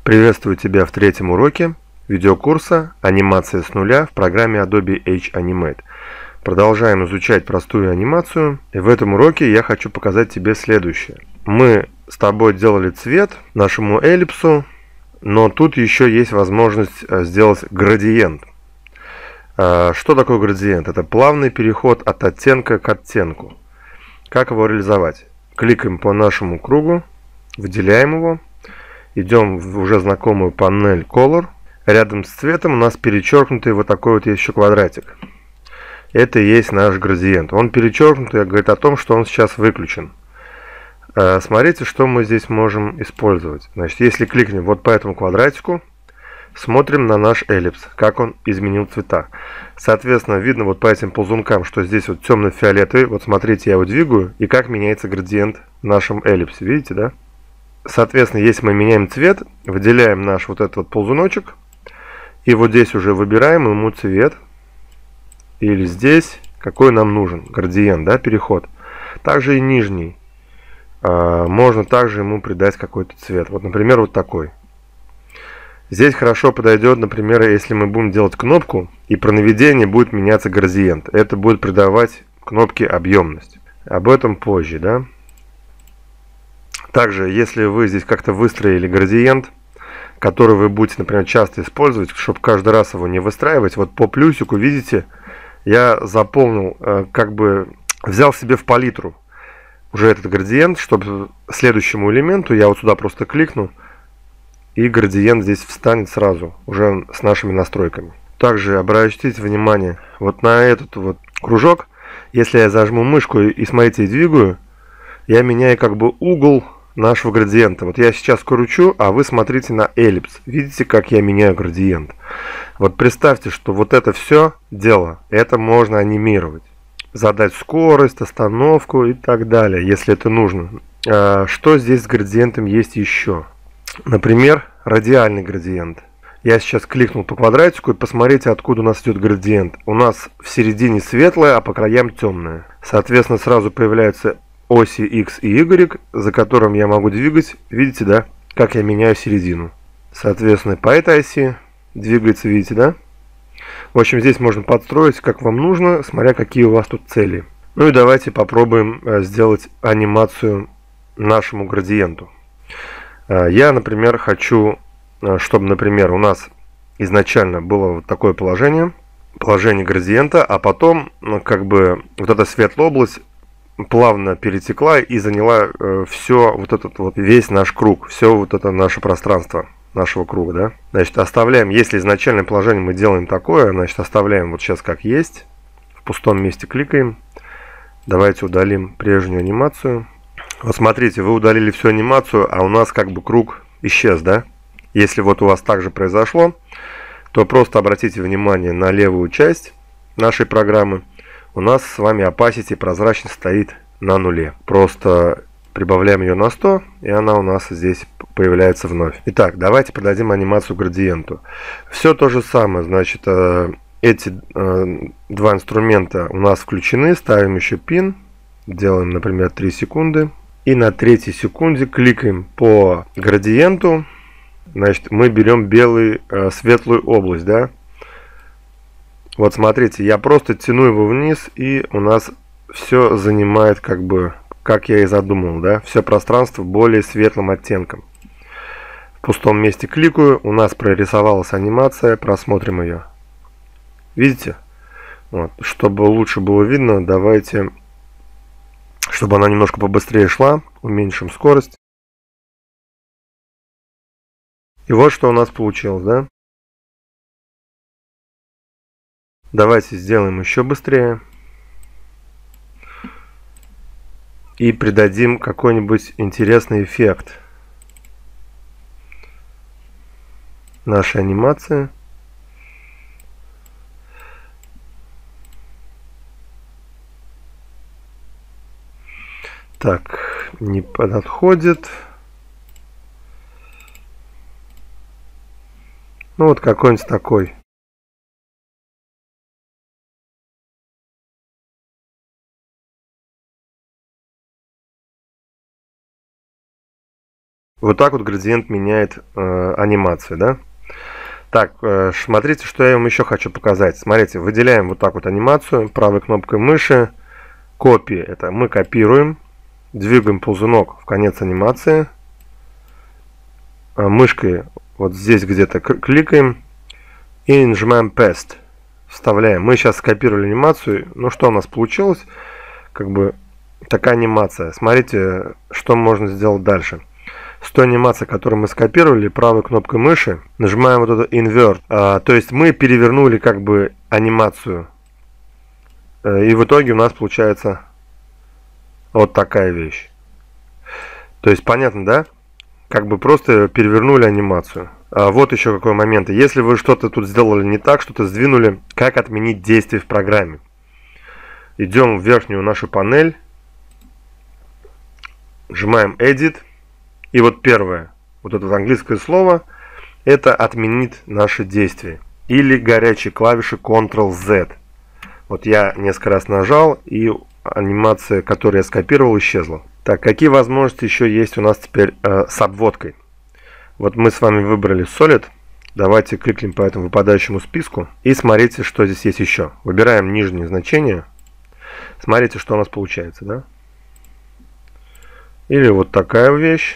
Приветствую тебя в третьем уроке видеокурса «Анимация с нуля» в программе Adobe H-Animate. Продолжаем изучать простую анимацию. И в этом уроке я хочу показать тебе следующее. Мы с тобой делали цвет нашему эллипсу, но тут еще есть возможность сделать градиент. Что такое градиент? Это плавный переход от оттенка к оттенку. Как его реализовать? Кликаем по нашему кругу, выделяем его. Идем в уже знакомую панель Color. Рядом с цветом у нас перечеркнутый вот такой вот есть еще квадратик. Это и есть наш градиент. Он перечеркнутый, говорит о том, что он сейчас выключен. Смотрите, что мы здесь можем использовать. Значит, если кликнем вот по этому квадратику, смотрим на наш эллипс, как он изменил цвета. Соответственно, видно вот по этим ползункам, что здесь вот темно-фиолетовый. Вот смотрите, я его двигаю, и как меняется градиент в нашем эллипсе. Видите, да? Соответственно, если мы меняем цвет, выделяем наш вот этот вот ползуночек, и вот здесь уже выбираем ему цвет, или здесь, какой нам нужен, градиент, да, переход. Также и нижний, можно также ему придать какой-то цвет, вот, например, вот такой. Здесь хорошо подойдет, например, если мы будем делать кнопку, и при наведении будет меняться градиент. Это будет придавать кнопке объемность. Об этом позже, да. Также, если вы здесь как-то выстроили градиент, который вы будете, например, часто использовать, чтобы каждый раз его не выстраивать, вот по плюсику, видите, я заполнил, как бы взял себе в палитру уже этот градиент, чтобы следующему элементу я вот сюда просто кликну, и градиент здесь встанет сразу, уже с нашими настройками. Также обратите внимание вот на этот вот кружок, если я зажму мышку и смотрите, двигаю, я меняю как бы угол нашего градиента. Вот я сейчас кручу, а вы смотрите на эллипс. Видите, как я меняю градиент? Вот представьте, что вот это все дело, это можно анимировать. Задать скорость, остановку и так далее, если это нужно. Что здесь с градиентом есть еще? Например, радиальный градиент. Я сейчас кликнул по квадратику и посмотрите, откуда у нас идет градиент. У нас в середине светлое, а по краям темное. Соответственно, сразу появляются оси X и Y, за которым я могу двигать. Видите, да, как я меняю середину. Соответственно, по этой оси двигается, видите, да? В общем, здесь можно подстроить, как вам нужно, смотря какие у вас тут цели. Ну и давайте попробуем сделать анимацию нашему градиенту. Я, например, хочу, чтобы, например, у нас изначально было вот такое положение градиента, а потом, как бы, вот эта светлая область плавно перетекла и заняла все вот этот вот весь наш круг, все вот это наше пространство нашего круга, да. Значит, оставляем, если изначальное положение мы делаем такое, значит, оставляем вот сейчас как есть, в пустом месте кликаем. Давайте удалим прежнюю анимацию. Вот смотрите, вы удалили всю анимацию, а у нас как бы круг исчез, да. Если вот у вас также произошло, то просто обратите внимание на левую часть нашей программы. У нас с вами opacity, прозрачность стоит на нуле. Просто прибавляем ее на 100, и она у нас здесь появляется вновь. Итак, давайте придадим анимацию градиенту. Все то же самое, значит, эти два инструмента у нас включены. Ставим еще пин, делаем, например, 3 секунды. И на 3 секунде кликаем по градиенту. Значит, мы берем белую светлую область, да. Вот смотрите, я просто тяну его вниз, и у нас все занимает, как бы, как я и задумал, да, все пространство более светлым оттенком. В пустом месте кликаю, у нас прорисовалась анимация, просмотрим ее. Видите? Вот. Чтобы лучше было видно, давайте, чтобы она немножко побыстрее шла, уменьшим скорость. И вот что у нас получилось, да? Давайте сделаем еще быстрее. И придадим какой-нибудь интересный эффект нашей анимации. Так, не подходит. Ну вот какой-нибудь такой. Вот так вот градиент меняет анимацию, да? Так, смотрите, что я вам еще хочу показать. Смотрите, выделяем вот так вот анимацию правой кнопкой мыши. Копии, это мы копируем, двигаем ползунок в конец анимации. Мышкой вот здесь где-то кликаем и нажимаем Paste. Вставляем. Мы сейчас скопировали анимацию. Ну что у нас получилось? Как бы такая анимация. Смотрите, что можно сделать дальше. С той анимацией, которую мы скопировали, правой кнопкой мыши нажимаем вот это Invert. То есть мы перевернули как бы анимацию. И в итоге у нас получается вот такая вещь. То есть понятно, да? Как бы просто перевернули анимацию. Вот еще какой момент. Если вы что-то тут сделали не так, что-то сдвинули, как отменить действие в программе? Идем в верхнюю нашу панель. Нажимаем Edit. И вот первое, вот это английское слово, это отменит наши действия. Или горячей клавиши Ctrl-Z. Вот я несколько раз нажал, и анимация, которую я скопировал, исчезла. Так, какие возможности еще есть у нас теперь с обводкой? Вот мы с вами выбрали Solid. Давайте кликнем по этому выпадающему списку. И смотрите, что здесь есть еще. Выбираем нижние значения. Смотрите, что у нас получается, да? Или вот такая вещь.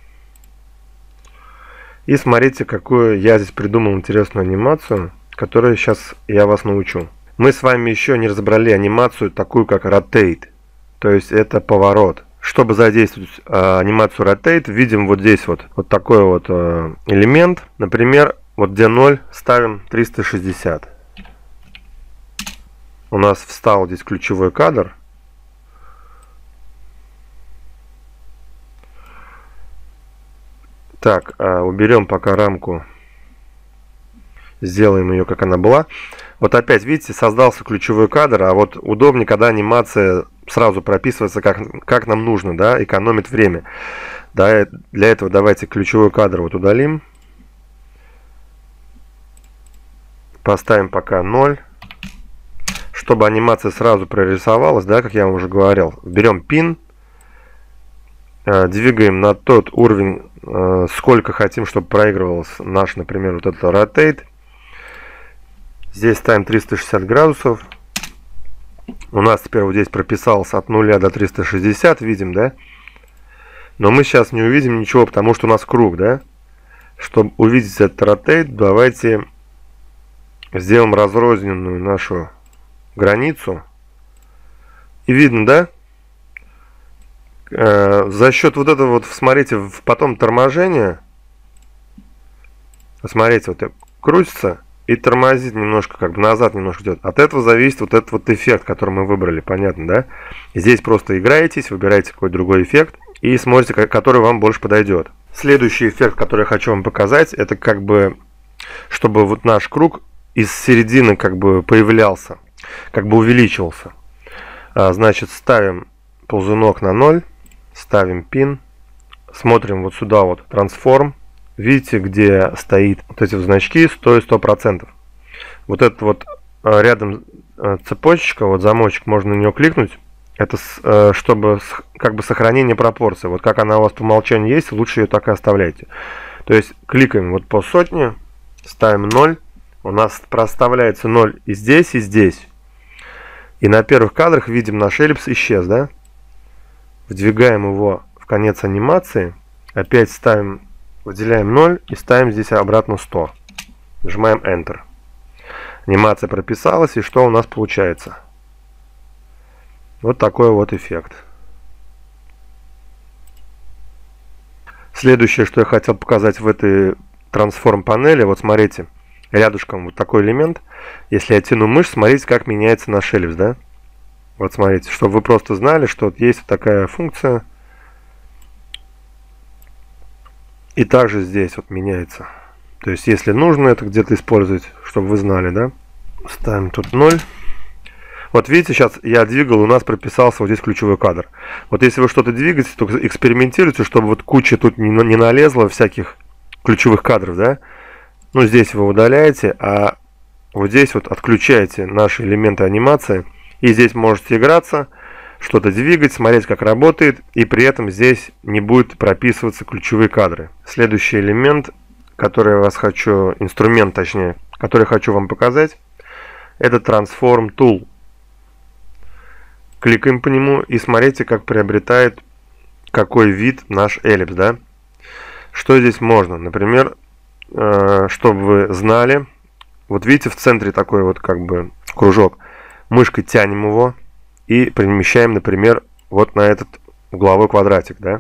И смотрите, какую я здесь придумал интересную анимацию, которую сейчас я вас научу. Мы с вами еще не разобрали анимацию такую, как Rotate. То есть это поворот. Чтобы задействовать анимацию Rotate, видим вот здесь вот такой вот элемент. Например, вот где 0 ставим 360. У нас встал здесь ключевой кадр. Так, уберем пока рамку. Сделаем ее, как она была. Вот опять, видите, создался ключевой кадр, а вот удобнее, когда анимация сразу прописывается, как нам нужно, да, экономит время. Да, для этого давайте ключевой кадр вот удалим. Поставим пока 0. Чтобы анимация сразу прорисовалась, да, как я вам уже говорил. Берем пин, двигаем на тот уровень, сколько хотим, чтобы проигрывалось наш, например, вот это Rotate. Здесь ставим 360 градусов. У нас теперь вот здесь прописалось от 0 до 360, видим, да? Но мы сейчас не увидим ничего, потому что у нас круг, да? Чтобы увидеть этот Rotate, давайте сделаем разрозненную нашу границу. И видно, да? За счет вот этого вот, смотрите, потом торможения, смотрите, вот крутится и тормозит немножко, как бы назад немножко идет. От этого зависит вот этот вот эффект, который мы выбрали, понятно, да? Здесь просто играетесь, выбираете какой-то другой эффект и смотрите, который вам больше подойдет. Следующий эффект, который я хочу вам показать, это как бы, чтобы вот наш круг из середины как бы появлялся, как бы увеличивался. Значит, ставим ползунок на 0. Ставим пин, смотрим вот сюда вот трансформ. Видите, где стоит вот эти вот значки 100 и 100%. Вот это вот рядом цепочка, вот замочек, можно на нее кликнуть. Это чтобы как бы сохранение пропорции. Вот как она у вас по умолчанию есть, лучше ее так и оставляйте. То есть кликаем вот по сотне, ставим 0. У нас проставляется 0 и здесь, и здесь. И на первых кадрах видим наш эллипс исчез, да? Вдвигаем его в конец анимации. Опять ставим, выделяем 0 и ставим здесь обратно 100. Нажимаем Enter. Анимация прописалась, и что у нас получается? Вот такой вот эффект. Следующее, что я хотел показать в этой трансформ панели, вот смотрите, рядышком вот такой элемент. Если я тяну мышь, смотрите, как меняется наш эллипс, да? Вот смотрите, чтобы вы просто знали, что вот есть такая функция. И также здесь вот меняется. То есть, если нужно это где-то использовать, чтобы вы знали, да? Ставим тут 0. Вот видите, сейчас я двигал, у нас прописался вот здесь ключевой кадр. Вот если вы что-то двигаете, то экспериментируйте, чтобы вот куча тут не налезла всяких ключевых кадров, да? Ну, здесь вы удаляете, а вот здесь вот отключаете наши элементы анимации. И здесь можете играться, что-то двигать, смотреть, как работает, и при этом здесь не будет прописываться ключевые кадры. Следующий элемент, который я вас хочу, инструмент точнее, который хочу вам показать, это Transform Tool. Кликаем по нему и смотрите, как приобретает какой вид наш эллипс, да? Что здесь можно? Например, чтобы вы знали, вот видите, в центре такой вот как бы кружок. Мышкой тянем его и перемещаем, например, вот на этот угловой квадратик, да?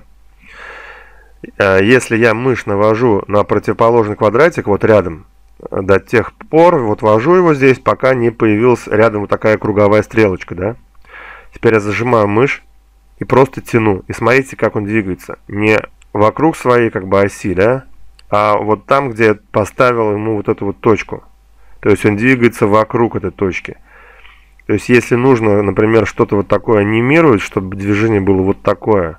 Если я мышь навожу на противоположный квадратик, вот рядом, до тех пор, вот вожу его здесь, пока не появилась рядом вот такая круговая стрелочка, да? Теперь я зажимаю мышь и просто тяну. И смотрите, как он двигается. Не вокруг своей как бы оси, да? А вот там, где я поставил ему вот эту вот точку. То есть он двигается вокруг этой точки. То есть если нужно, например, что-то вот такое анимировать, чтобы движение было вот такое,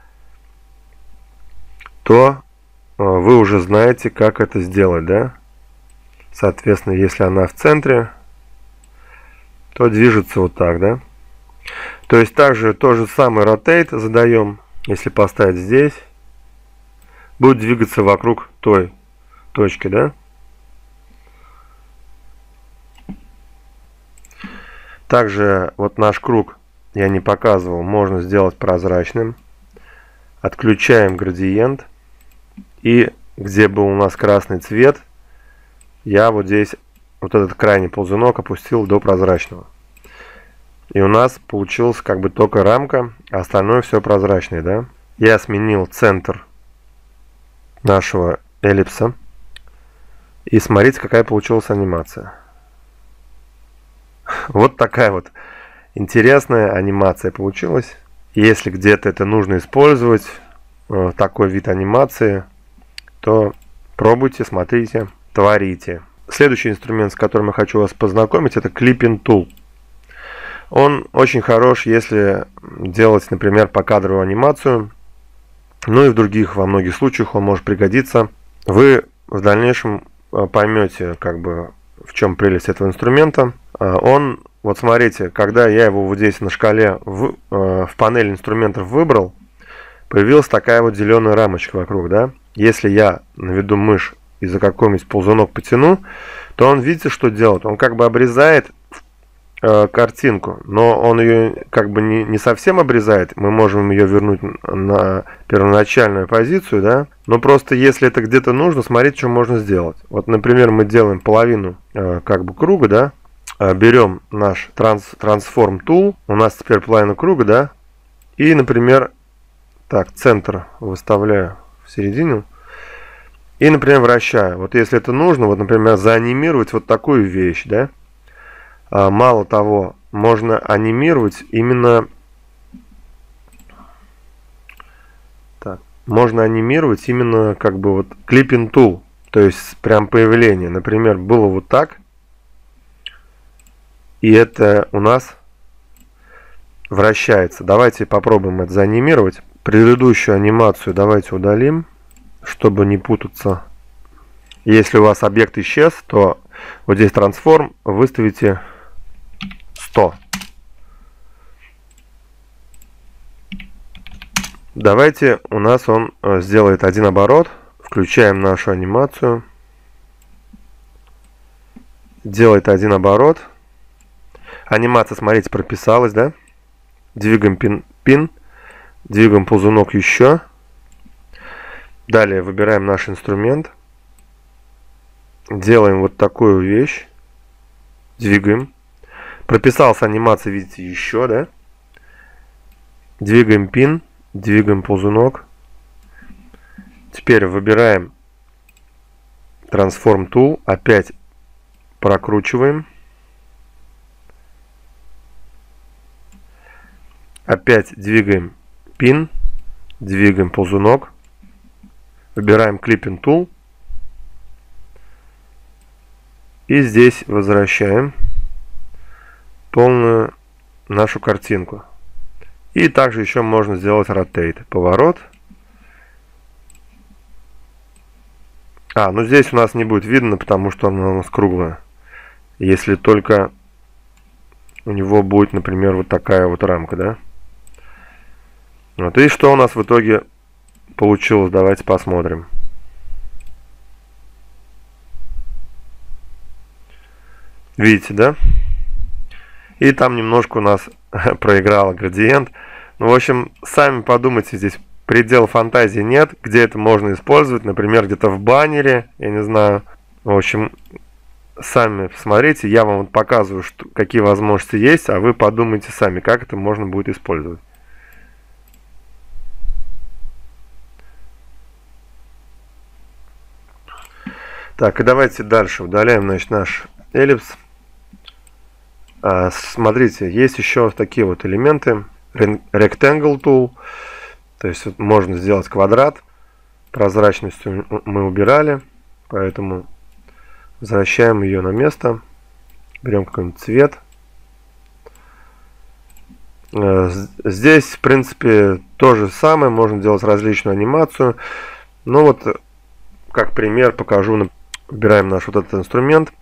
то вы уже знаете, как это сделать, да? Соответственно, если она в центре, то движется вот так, да? То есть также то же самое rotate задаем, если поставить здесь, будет двигаться вокруг той точки, да? Также вот наш круг, я не показывал, можно сделать прозрачным. Отключаем градиент. И где был у нас красный цвет, я вот здесь вот этот крайний ползунок опустил до прозрачного. И у нас получилась как бы только рамка, а остальное все прозрачное, да? Я сменил центр нашего эллипса. И смотрите, какая получилась анимация. Вот такая вот интересная анимация получилась. Если где-то это нужно использовать, такой вид анимации, то пробуйте, смотрите, творите. Следующий инструмент, с которым я хочу вас познакомить, это Clipping Tool. Он очень хорош, если делать, например, покадровую анимацию. Ну и в других, во многих случаях он может пригодиться. Вы в дальнейшем поймете, как бы, в чем прелесть этого инструмента. Он, вот смотрите, когда я его вот здесь на шкале в панели инструментов выбрал, появилась такая вот зеленая рамочка вокруг, да? Если я наведу мышь и за какой-нибудь ползунок потяну, то он, видите, что делает? Он как бы обрезает картинку, но он ее как бы не совсем обрезает. Мы можем ее вернуть на первоначальную позицию, да? Но просто если это где-то нужно, смотрите, что можно сделать. Вот, например, мы делаем половину как бы круга, да? Берем наш Transform Tool, у нас теперь половина круга, да? И, например, так, центр выставляю в середину. И, например, вращаю. Вот если это нужно, вот, например, заанимировать вот такую вещь, да? Мало того, можно анимировать именно... Так, можно анимировать именно как бы вот Clipping Tool. То есть прям появление. Например, было вот так. И это у нас вращается. Давайте попробуем это заанимировать. Предыдущую анимацию давайте удалим, чтобы не путаться. Если у вас объект исчез, то вот здесь Transform выставите 100. Давайте у нас он сделает один оборот. Включаем нашу анимацию. Делает один оборот. Анимация, смотрите, прописалась, да? Двигаем пин. Двигаем ползунок еще. Далее выбираем наш инструмент. Делаем вот такую вещь. Двигаем. Прописалась анимация, видите, еще, да? Двигаем пин. Двигаем ползунок. Теперь выбираем Transform Tool. Опять прокручиваем. Опять двигаем пин. Двигаем ползунок. Выбираем Clipping Tool. И здесь возвращаем полную нашу картинку. И также еще можно сделать Rotate. Поворот. Ну здесь у нас не будет видно, потому что она у нас круглая. Если только у него будет, например, вот такая вот рамка, да? Вот, и что у нас в итоге получилось, давайте посмотрим. Видите, да? И там немножко у нас проиграл градиент. Ну, в общем, сами подумайте, здесь предела фантазии нет, где это можно использовать. Например, где-то в баннере, я не знаю. В общем, сами посмотрите, я вам показываю, какие возможности есть, а вы подумайте сами, как это можно будет использовать. Так, и давайте дальше удаляем, значит, наш эллипс. Смотрите, есть еще такие вот элементы. Rectangle Tool. То есть вот можно сделать квадрат. Прозрачность мы убирали, поэтому возвращаем ее на место. Берем какой-нибудь цвет. Здесь, в принципе, то же самое. Можно делать различную анимацию. Ну вот, как пример, покажу. Выбираем наш вот этот инструмент.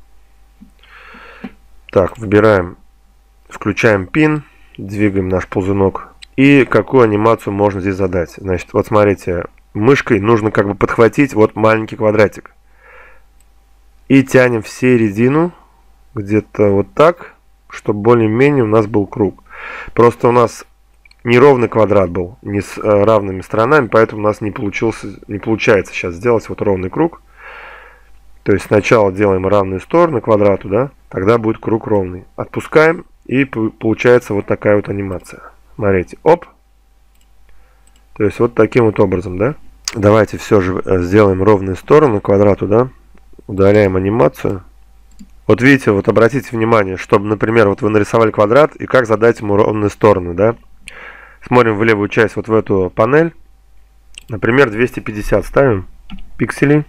Так, выбираем, включаем пин, двигаем наш ползунок. И какую анимацию можно здесь задать. Значит, вот смотрите, мышкой нужно как бы подхватить вот маленький квадратик. И тянем в середину, где-то вот так, чтобы более-менее у нас был круг. Просто у нас неровный квадрат был, не с равными сторонами, поэтому у нас не получается сейчас сделать вот ровный круг. То есть сначала делаем равные стороны квадрату, да, тогда будет круг ровный. Отпускаем, и получается вот такая вот анимация. Смотрите, оп. То есть вот таким вот образом, да. Давайте все же сделаем ровные стороны квадрату, да. Удаляем анимацию. Вот видите, вот обратите внимание, чтобы, например, вот вы нарисовали квадрат, и как задать ему ровные стороны, да. Смотрим в левую часть, вот в эту панель. Например, 250 ставим пикселей.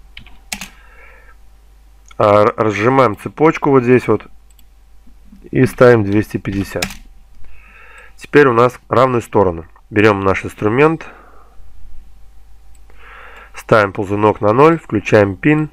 Разжимаем цепочку вот здесь вот и ставим 250. Теперь у нас равные стороны. Берем наш инструмент, ставим ползунок на 0, включаем пин,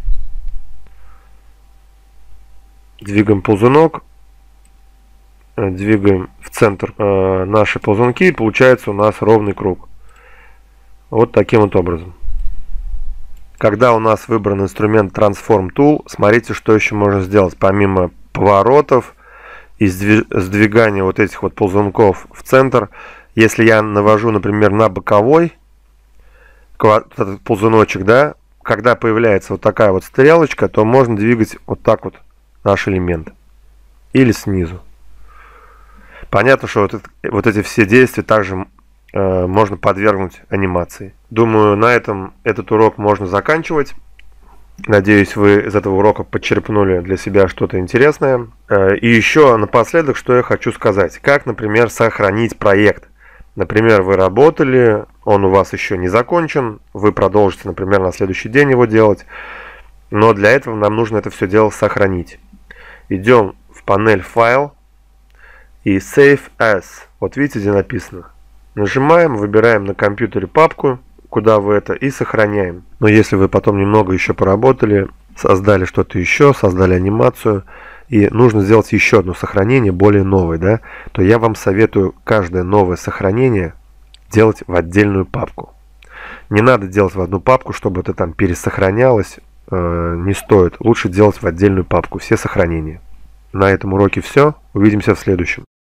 двигаем ползунок, двигаем в центр наши ползунки, и получается у нас ровный круг. Вот таким вот образом. Когда у нас выбран инструмент Transform Tool, смотрите, что еще можно сделать. Помимо поворотов и сдвигания вот этих вот ползунков в центр, если я навожу, например, на боковой этот ползуночек, да, когда появляется вот такая вот стрелочка, то можно двигать вот так вот наш элемент. Или снизу. Понятно, что вот эти все действия также можно подвергнуть анимации. Думаю, на этом этот урок можно заканчивать. Надеюсь, вы из этого урока подчерпнули для себя что-то интересное. И еще напоследок, что я хочу сказать. Как, например, сохранить проект. Например, вы работали, он у вас еще не закончен, вы продолжите, например, на следующий день его делать. Но для этого нам нужно это все дело сохранить. Идем в панель «Файл» и «Save as». Вот видите, где написано. Нажимаем, выбираем на компьютере папку, куда вы это, и сохраняем. Но если вы потом немного еще поработали, создали что-то еще, создали анимацию, и нужно сделать еще одно сохранение, более новое, да, то я вам советую каждое новое сохранение делать в отдельную папку. Не надо делать в одну папку, чтобы это там пересохранялось, не стоит. Лучше делать в отдельную папку все сохранения. На этом уроке все. Увидимся в следующем.